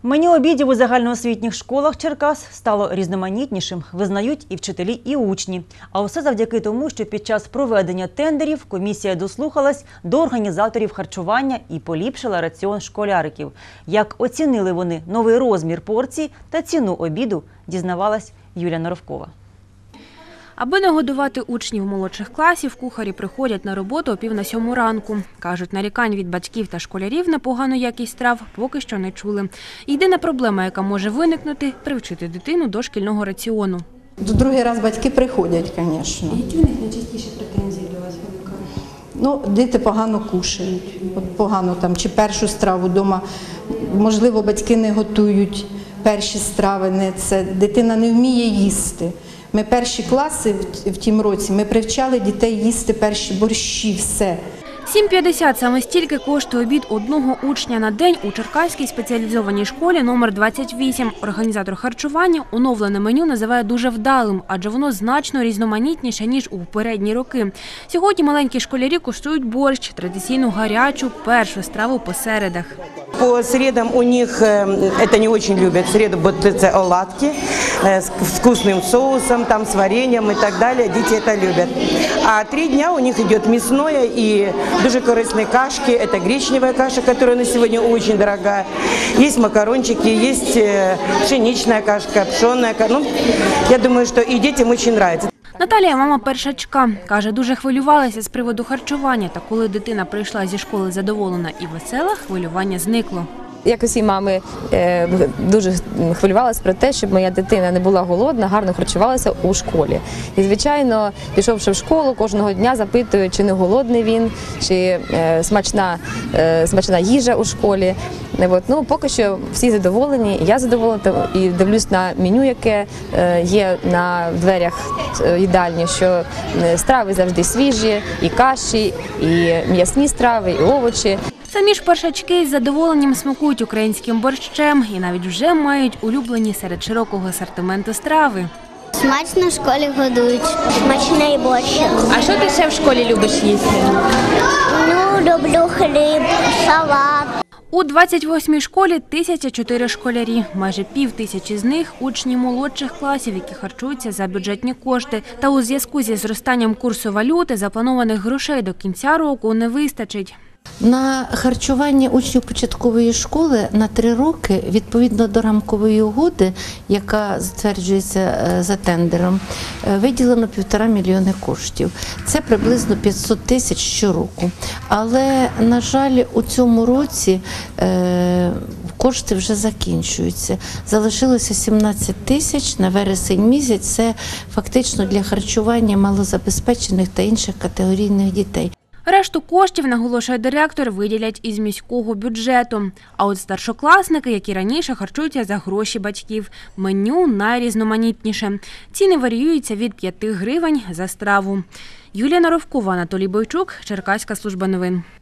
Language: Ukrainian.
Меню обідів у загальноосвітніх школах Черкас стало різноманітнішим, визнають і вчителі, і учні. А усе завдяки тому, що під час проведення тендерів комісія дослухалась до організаторів харчування і поліпшила раціон школяриків. Як оцінили вони новий розмір порцій та ціну обіду, дізнавалась Юлія Норовкова. Аби нагодувати учнів молодших класів, кухарі приходять на роботу о 6:45 ранку. Кажуть, нарікань від батьків та школярів на погану якість страв поки що не чули. Єдина проблема, яка може виникнути – привчити дитину до шкільного раціону. Другий раз батьки приходять, звісно. Які у них найчастіші претензії до вас виникають? Діти погано кушають, погано там, чи першу страву вдома, можливо, батьки не готують перші страви, дитина не вміє їсти. Ми перші класи в тім році, ми привчали дітей їсти перші борщі, все. 7,50 – саме стільки коштує обід одного учня на день у Черкаській спеціалізованій школі номер 28. Організатор харчування оновлене меню називає дуже вдалим, адже воно значно різноманітніше, ніж у попередні роки. Сьогодні маленькі школярі куштують борщ, традиційну гарячу першу страву по середах. По средам у них, это не очень любят, среду это оладки с вкусным соусом, там, с вареньем и так далее, дети это любят. А 3 дня у них идет мясное и дуже корыстные кашки, это гречневая каша, которая на сегодня очень дорогая, есть макарончики, есть пшеничная кашка, пшенная каша. Я думаю, что и детям очень нравится. Наталія – мама першачка. Каже, дуже хвилювалася з приводу харчування, та коли дитина прийшла зі школи задоволена і весела, хвилювання зникло. Як усі мами, дуже хвилювалася про те, щоб моя дитина не була голодна, гарно харчувалася у школі. І, звичайно, пішовши в школу, кожного дня запитую, чи не голодний він, чи смачна їжа у школі. Поки що всі задоволені, я задоволена і дивлюсь на меню, яке є на дверях їдальні, що страви завжди свіжі, і каші, і м'ясні страви, і овочі. Самі ж першачки із задоволенням смакують українським борщем і навіть вже мають улюблені серед широкого асортименту страви. Смачно в школі годують. Смачний борщ. А що ти ще в школі любиш їсти? Люблю хліб, салат. У 28-й школі 1004 школярі. Майже 5000 з них – учні молодших класів, які харчуються за бюджетні кошти. Та у зв'язку зі зростанням курсу валюти запланованих грошей до кінця року не вистачить. На харчування учнів початкової школи на 3 роки, відповідно до рамкової угоди, яка затверджується за тендером, виділено 1,5 мільйони коштів. Це приблизно 500 тисяч щороку. Але, на жаль, у цьому році кошти вже закінчуються. Залишилося 17 тисяч на вересень місяць. Це фактично для харчування малозабезпечених та інших категорійних дітей. Решту коштів, наголошує директор, виділять із міського бюджету. А от старшокласники, які раніше харчуються за гроші батьків, меню найрізноманітніше. Ціни варіюються від 5 гривень за страву. Юлія Норовкова, Анатолій Бойчук, Черкаська служба новин.